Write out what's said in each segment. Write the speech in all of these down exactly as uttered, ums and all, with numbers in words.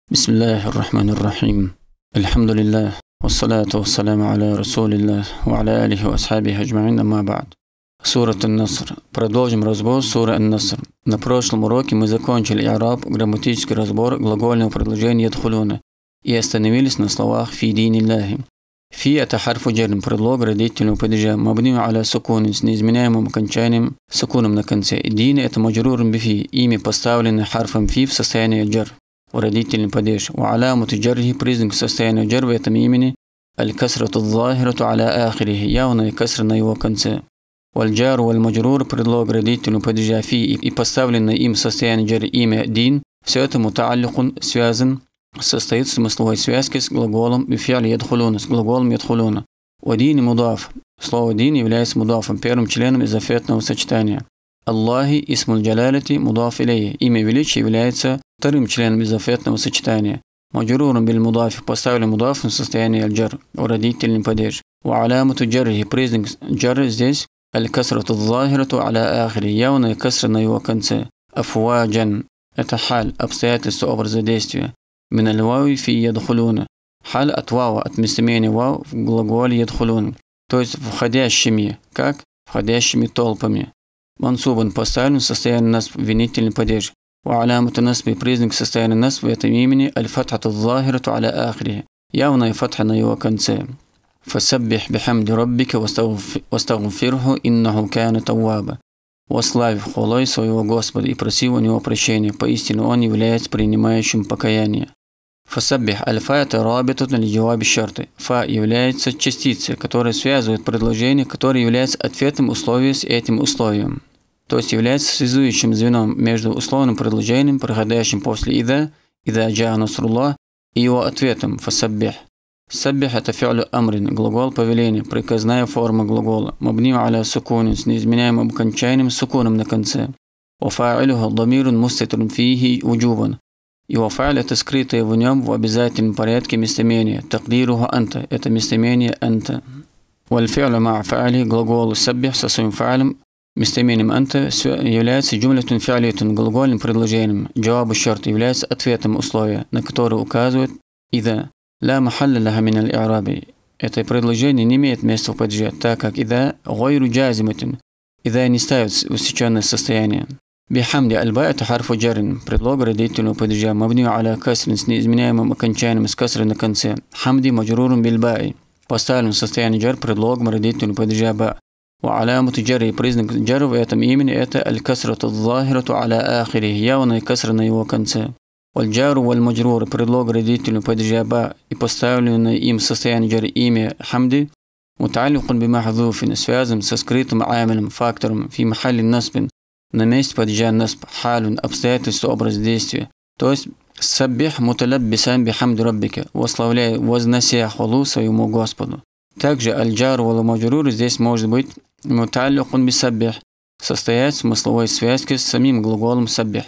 بسم الله الرحمن الرحيم. الحمد لله والصلاة والسلام على رسول الله وعلى آله وأصحابه أجمعين. أما بعد. Сура Ан-Наср. Продолжим разбор суры Ан-Наср. На прошлом уроке мы закончили i'раб, грамматический разбор глагольного предложения ядхулуна и остановились на словах фи диниллахи. Фи это харфу джар, предлог родительного падежа, мабнию аля сукунин, с неизменяемым окончанием сукуном на конце. Дин это маджрурун бифи, имя поставленное харфом фи в состоянии джар. Родительный падеж. У алямуту джархи, признак состояния джар в этом имени аль-касрату ад-захирату аля ахирихи, явная касра на его конце. Валь-джар валь-маджрур, предлог родительного падежа фи и поставленное им состояние джар имя дин, все это мутаалликун, связан, состоит в смысловой связке с глаголом бифи'ли ядхулуна, с глаголом ядхулуна. У дини мудаф. Слово дин является мудафом, первым членом изофетного сочетания. Аллахи исмуль джалалити мудаф илейhi. Имя величия является вторым членом изофетного сочетания. Маджрурун биль мудафи, поставлен мудаф в состоянии аль-джар, родительный падеж. У алямуту джархи, признак джар здесь аль-касрату ад-захирату аля ахири, явная касра на его конце. Афуаджан это халь, обстоятельство, образа действия. Мин аль-вави фи ядхулуна. Халь от вава, от местоимения вав в глаголе ядхулун. То есть входящими, как? Входящими толпами. Мансубан поставлен в состоянии насб, винительный падеж. У алямату насби, признак состояния насб в этом имени аль-фатхату ад-захирату аля ахири, явная фатха на его конце. Фасаббих бихамди раббика вастагфирху иннаху кана тавваба. Вославь хвалой своего Господа и проси у него прощения, поистине он является принимающим покаяние. Фасаббих аль-фа это рабитатун ли-джаваби шарты. Фа является частицей, которая связывает предложение, которое является ответным условием с этим условием. То есть является связующим звеном между условным предложением, проходящим после ида, ида джаа насруллах, и его ответом фасаббих. Саббих это фи'лю амрин, глагол повеления, приказная форма глагола, мабнию аля сукунин, с неизменяемым окончанием сукуном на конце. Вафа'илюха дамирун мустатрун фихи уджубан. И вафа'иль это скрытое в нем в обязательном порядке местоимение. Такдируха анта это местоимение анта. Валь-фи'лю ма' фа'или, глагол саббих со своим фа'илем местоимением анта является джумлятун фи'литун, глагольным предложением. Джавабу шарт является ответом условия, на которое указывает ида. Ла махалля лаха мин аль-i'раби. Это предложение не имеет места в падеже, так как ида гайру джазиматун. Ида не ставит в усеченное состояние. Бихамди аль-ба это харфу джарин, предлог родительного падежа, мабнию аля касрин, с неизменяемым окончанием с касрой на конце. Хамди маджрурун биль-баи, поставлен в состояние джар предлогом родительного падежа ба. У алямуту джарри, признак джар в этом имени это аль-касрату ад-захирату аля ахири, явная касра на его конце. Валь-джару валь-маджрур, предлог родительного падежа ба и поставленное им состояние джар имя хамди, мутаалликун бимахзуфин, связан со скрытым амилем, фактором, фи махалли насбин, на месте падежа насб, халюн, обстоятельство, образ действия. То есть саббих муталаббисан бихамди раббика, вославляя, вознося хвалу своему Господу. Также аль-джар вал-маджрур здесь может быть мутаалликун бисаббих, состоять в смысловой связке с самим глаголом саббих.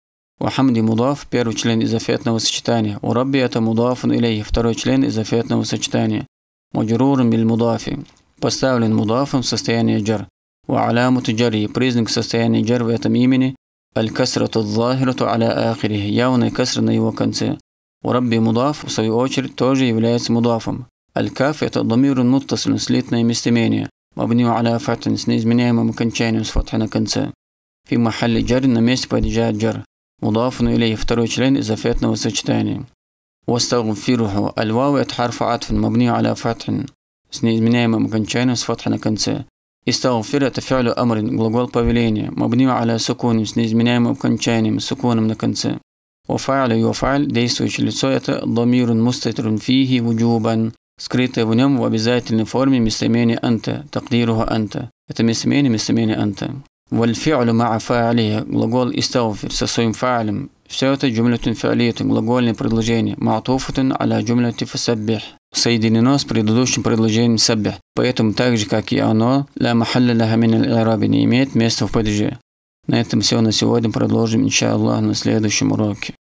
У хамди мудаф, первый член изофетного сочетания. У рабби это мудафун илейхи, второй член изофетного сочетания. Маджрурун биль мудафи, поставлен мудафом в состоянии джар. У алямуту джарри, признак состояния джар в этом имени аль-касрату ад-захирату аля ахирихи, явная касра на его конце. У рабби мудаф, в свою очередь, тоже является мудафом. Аль-каф это дамирун муттасилун, слитное местоимение, мабнию аля фатхин, с неизменяемым окончанием с фатха на конце. Фи махалли джар, на месте падежа джар. Мудафун илейхи, второй член изофетного сочетания. Вастагфируху аль-вау это харфу атфин, мабнию аля фатхин, с неизменяемым окончанием с фатха на конце. Истагфир это фи'лю амрин, глагол повеления, мабнию аля сукунин, с неизменяемым окончанием сукуном на конце. Вафа'лю и вафа'ль, действующее лицо это дамирун мустатрун фихи уджубан, скрытое в нем в обязательной форме местоимение анта, такдируха анта. Это местоимение местоимение анта. Валь-фи'лю ма'a фа'илихи, глагол истагфир со своим фа'илем. Все это джумлятун фи'литун, глагольное предложение, ма'туфатун аля джумляти фасаббих, соединено с предыдущим предложением саббих. Поэтому так же, как и оно, ла махалля лаха мин аль-i'раби, не имеет места в падеже. На этом все на сегодня, продолжим, иншаллах, на следующем уроке.